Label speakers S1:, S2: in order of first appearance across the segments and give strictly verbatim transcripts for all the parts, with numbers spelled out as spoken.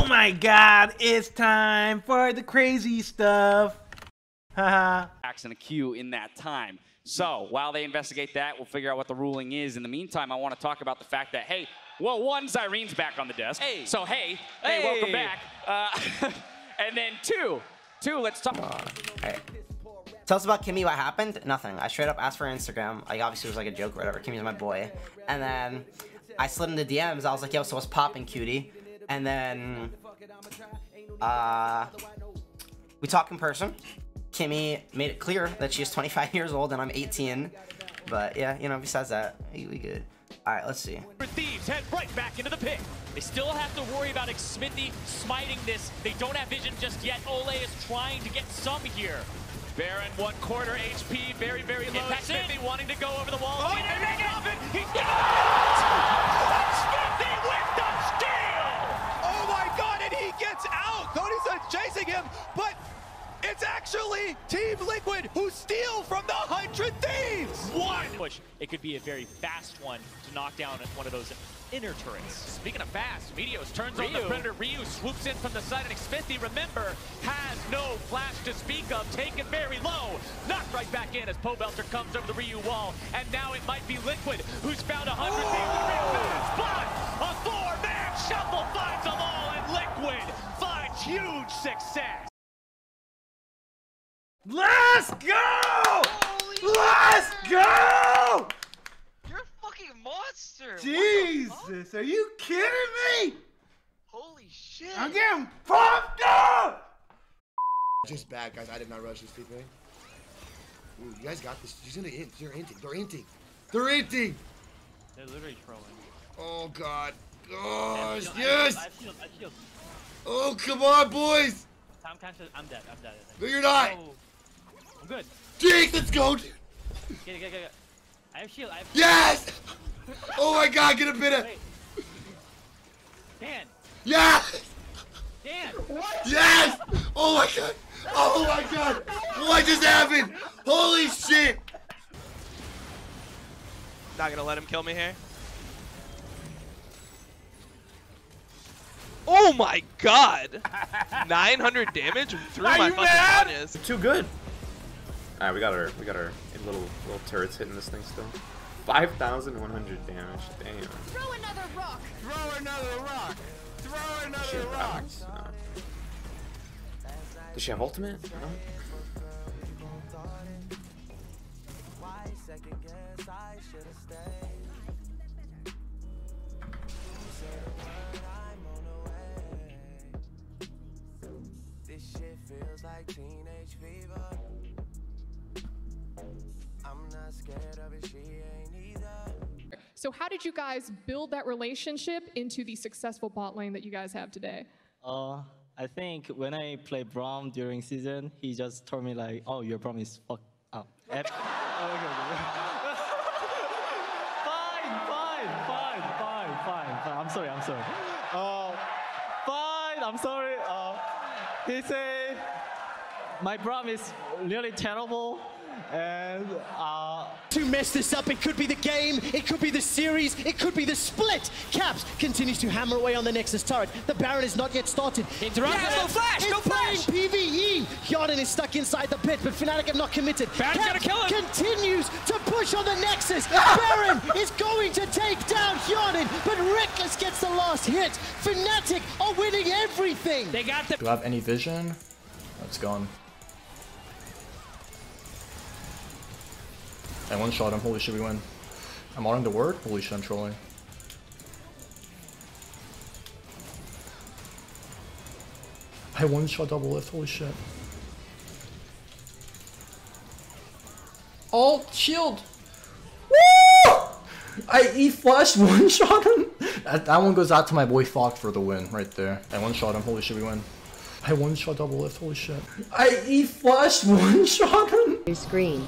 S1: Oh my god, it's time for the crazy stuff. Haha.
S2: And a Q in that time. So while they investigate that, we'll figure out what the ruling is. In the meantime, I want to talk about the fact that, hey, well, one, Zyrene's back on the desk. Hey. So, hey, hey, hey, welcome back. Uh, and then two, two, let's talk.
S3: Uh, right. Tell us about Kimi, what happened? Nothing. I straight up asked for her Instagram. Like, obviously, it was like a joke or whatever. Kimi's my boy. And then I slid into D Ms. I was like, yo, so what's poppin', cutie? And then uh, we talked in person. Kimi made it clear that she's twenty-five years old and I'm eighteen. But yeah, you know, besides that, we, we good. All right, let's see.
S4: Thieves head right back into the pit. They still have to worry about Imaqtpie smiting this. They don't have vision just yet. Ole is trying to get some here. Baron, one quarter H P, very, very low. Imaqtpie wanting to go over the wall. Oh, and make it open. He got it! Imaqtpie with the steal!
S5: Oh my god, and he gets out! Tony's chasing him, but it's actually Team Liquid who steal from the Hundred Thieves!
S4: One! Push. It could be a very fast one to knock down one of those inner turrets. Speaking of fast, Meteos turns Ryu. on the Predator. Ryu swoops in from the side, and Imaqtpie, remember, has no flash to speak of. Taken very low. Knocked right back in as Pobelter comes over the Ryu wall. And now it might be Liquid who's found a Hundred Thieves. But a four-man shuffle finds them all, and Liquid finds huge success.
S1: Let's go!
S6: Holy
S1: Let's go!
S6: You're a fucking monster!
S1: Jesus, are you kidding me?
S6: Holy shit!
S1: I'm getting pumped up!
S7: Just bad, guys. I did not rush this T P. Ooh, you guys got this. She's gonna int. They're inting. They're inting. They're inting!
S4: They're literally trolling.
S7: Oh, God. Gosh, yes!
S4: I have shield, I have shield.
S7: Oh, come on, boys!
S4: I'm kind of, I'm dead, I'm dead. I think.
S7: No, you're not!
S4: Oh. I'm good.
S7: Jake, let's go, dude!
S4: Get it, get it, get it. I have shield, I have shield.
S7: Yes! Oh my god, get a bit of...
S4: Wait. Dan!
S7: Yes!
S4: Dan!
S7: Yes! Oh my god! Oh my god! What just happened? Holy shit!
S8: Not gonna let him kill me here. Oh my god! nine hundred damage through
S1: Are
S8: my
S1: you
S8: fucking
S1: mad?
S8: Tanya's.
S9: Too good. All right, we got our we got our little little turrets hitting this thing still. five thousand one hundred damage. Damn.
S10: Throw another rock.
S5: Throw another rock! Throw another
S9: Shit,
S5: rock!
S9: Alex, no. Does she have ultimate? No.
S11: Like teenage fever. I'm not scared of it, she ain't either.
S10: So how did you guys build that relationship into the successful bot lane that you guys have today?
S12: Uh, I think when I played Braum during season, he just told me like, oh, your Braum is fucked up. oh, okay, okay. fine, fine, fine, fine, fine, fine. I'm sorry, I'm sorry. Uh, fine, I'm sorry. Uh, he said, my Braum is really terrible, and uh...
S13: to mess this up, it could be the game, it could be the series, it could be the split. Caps continues to hammer away on the Nexus turret. The Baron is not yet started.
S4: Interrupt,
S13: Yes,
S4: go flash, go flash!
S13: P V E. Hjarden is stuck inside the pit, but Fnatic have not committed.
S4: Baron's gonna kill him!
S13: Continues to push on the Nexus. Baron is going to take down Hjarden, but Reckless gets the last hit. Fnatic are winning everything.
S4: They got the...
S14: Do I have any vision? Let's go on. I one shot him, holy shit, we win. I'm on the word? Holy shit, I'm trolling. I one shot Doublelift, holy shit. Oh, shield! Woo! I E flashed one shot him! That, that one goes out to my boy Fox for the win, right there. I one shot him, holy shit, we win. I one shot Doublelift, holy shit. I E flashed one shot him!
S15: Screen.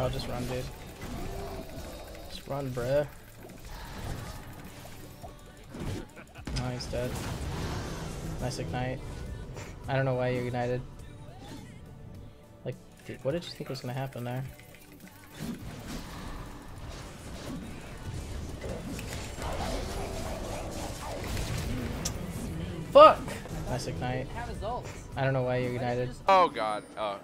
S15: No, just run, dude. Just run, bruh. No, he's dead. Nice ignite. I don't know why you ignited. Like, dude, what did you think was gonna happen there? Fuck! Nice ignite. I don't know why you ignited.
S8: Oh god. Oh.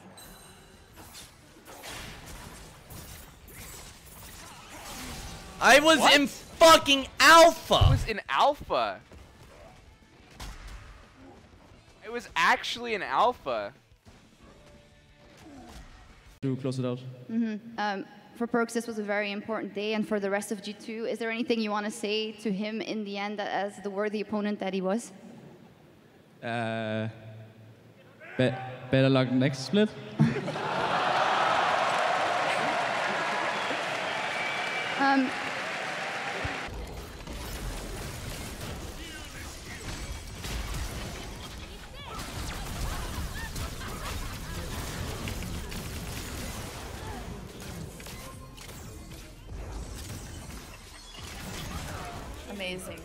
S16: I was
S8: What?
S16: in fucking alpha.
S8: I was in alpha. It was actually an alpha.
S17: To close it out.
S18: Mm-hmm. Um, for Perks, this was a very important day, and for the rest of G two, is there anything you want to say to him in the end as the worthy opponent that he was?
S17: Uh, be better luck next split.
S18: Um,
S19: Amazing.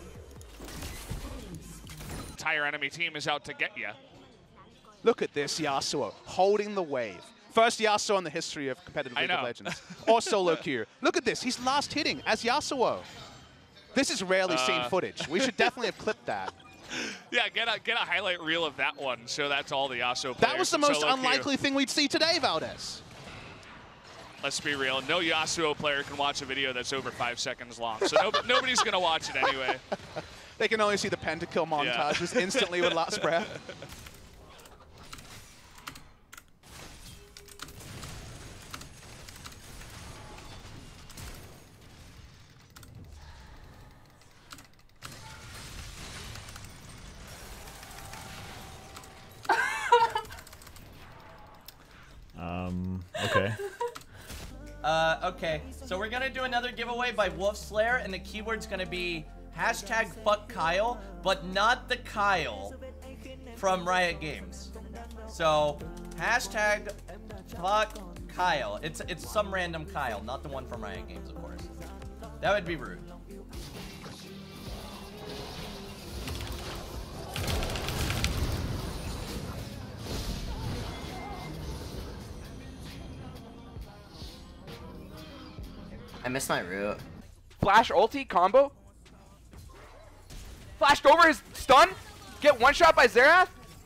S20: Entire enemy team is out to get you.
S5: Look at this Yassuo holding the wave. First Yasuo in the history of competitive
S20: I
S5: League
S20: know.
S5: of Legends. Or solo queue. Look at this. He's last hitting as Yasuo. This is rarely
S20: Uh.
S5: seen footage. We should definitely have clipped that.
S20: Yeah, get a get a highlight reel of that one. So that's all the Yasuo players.
S5: That was the
S20: in
S5: most
S20: solo
S5: unlikely
S20: queue.
S5: thing we'd see today, Valdez.
S20: Let's be real. No Yasuo player can watch a video that's over five seconds long. So no, nobody's gonna watch it anyway.
S5: They can only see the pentakill montage
S20: Yeah.
S5: just instantly with last breath.
S21: Um, okay.
S16: Uh, okay, so we're gonna do another giveaway by Wolf Slayer, and the keyword's gonna be hashtag fuck Kyle, but not the Kyle from Riot Games. So, hashtag fuck Kyle. It's, it's some random Kyle, not the one from Riot Games, of course. That would be rude.
S3: I missed my root.
S8: Flash ulti combo. Flashed over his stun. Get one shot by Xerath.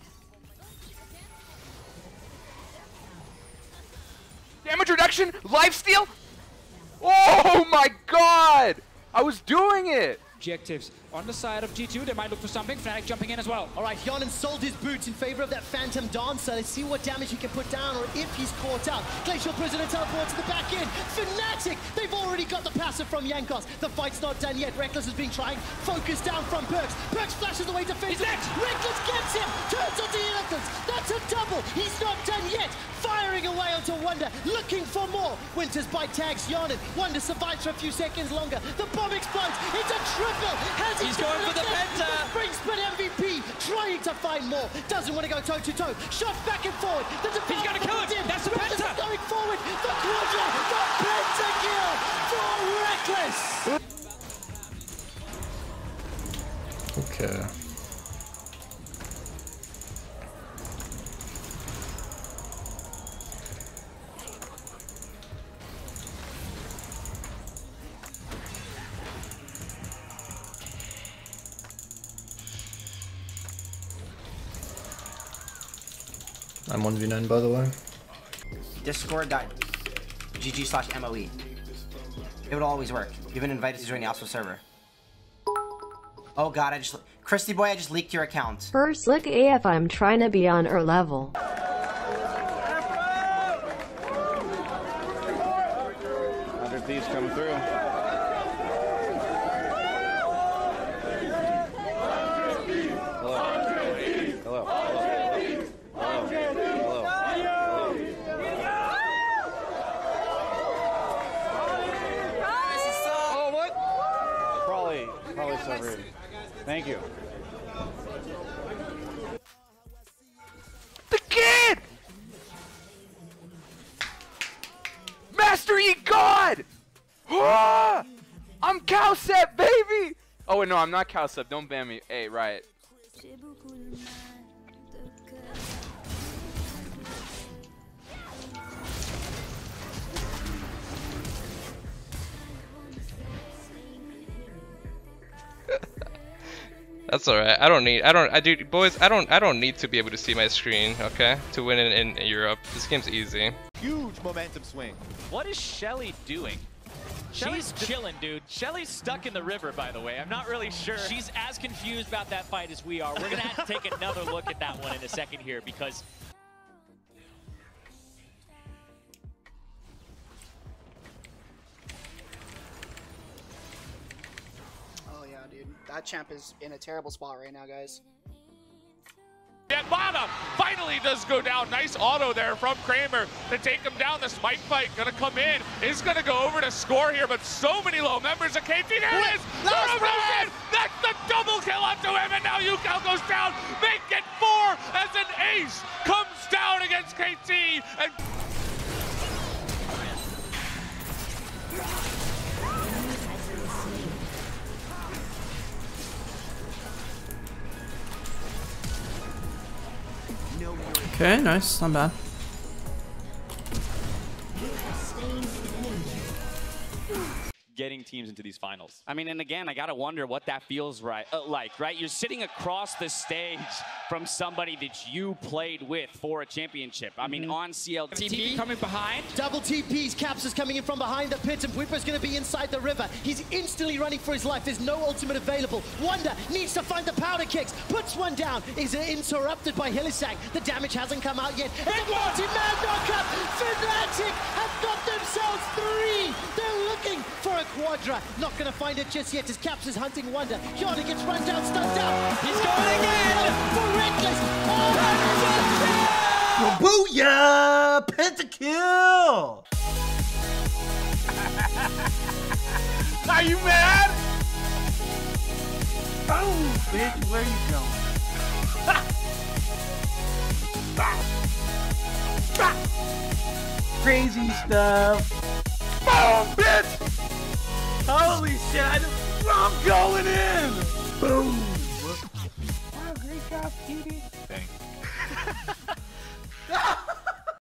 S8: Damage reduction. Lifesteal. Oh my god. I was doing it.
S22: Objectives on the side of G two. They might look for something. Fnatic jumping in as well.
S13: All right, Yonin sold his boots in favor of that Phantom Dancer. Let's see what damage he can put down or if he's caught out. Glacial Prisoner teleports to the back end. Fnatic, they've already got the passive from Jankos. The fight's not done yet. Reckless is being trying. Focus down from Perks. Perks flashes away defensive. Reckless gets him. Turns onto the elephants. That's a double. He's not done yet. Firing away onto Wonder, looking for more. Winter's bite tags Yonin. Wonder survives for a few seconds longer. The bomb explodes. It's a triple. Has he
S22: He's going for the penta.
S13: Spring split M V P trying to find more. Doesn't want to go toe to toe. Shot back and forward. The
S22: He's gonna kill it.
S13: In.
S22: That's the
S13: Reckless
S22: penta.
S13: is going forward. The quadra. The penta kill for Reckless.
S14: Okay. I'm one v nine by the way.
S3: Discord dot G G slash M O E. It would always work. You've been invited to join the Yassuo server. Oh god, I just... Christy boy, I just leaked your account.
S23: First look A F, I'm trying to be on her level.
S24: Other thieves coming through. Hello. Hello. Hello. Hello. Oh, what? Probably, probably so rude. Thank you.
S8: The kid! Oh, I'm Cowsep, baby! Oh, wait, no, I'm not Cowsep. Don't ban me. Hey, right.
S1: That's alright. I don't need. I don't. I do, boys. I don't. I don't need to be able to see my screen. Okay, to win in, in Europe. This game's easy.
S5: Huge momentum swing.
S4: What is Shelly doing? She's chilling, dude. Shelly's stuck in the river, by the way. I'm not really sure. She's as confused about that fight as we are. We're gonna have to take another look at that one in a second here because.
S2: Oh yeah, dude. That champ is in a terrible spot right now, guys.
S20: And Mana finally does go down. Nice auto there from Kramer to take him down. The smite fight gonna come in. Is gonna go over to score here, but so many low members of KayPea. There it is! The That's the double kill onto him, and now Yukao goes down. Make it four as an ace comes down against KayPea. And
S3: Okay, nice, not bad.
S4: Getting teams into these finals. I mean, and again, I gotta wonder what that feels right uh, like, right? You're sitting across the stage from somebody that you played with for a championship. I mean, mm-hmm. on C L T P
S22: coming behind.
S13: Double T Ps, Caps is coming in from behind the pit, and Whipper's gonna be inside the river. He's instantly running for his life. There's no ultimate available. Wonder needs to find the powder kicks, puts one down. Is interrupted by Hillisang. The damage hasn't come out yet. And the multi-man knockup. Fnatic have got themselves three. They're looking for a quadra. Not gonna find it just yet as Caps is hunting Wonder. Johnny gets run down, stunned out. He's going again for Reckless.
S3: Oh, booyah! Pentakill!
S8: Are you mad?
S6: Oh, bitch, where you going? Crazy stuff.
S8: Boom, bitch!
S6: Holy shit, I just, I'm going in! Boom!
S8: Oh, great job, Petey.
S6: Thanks.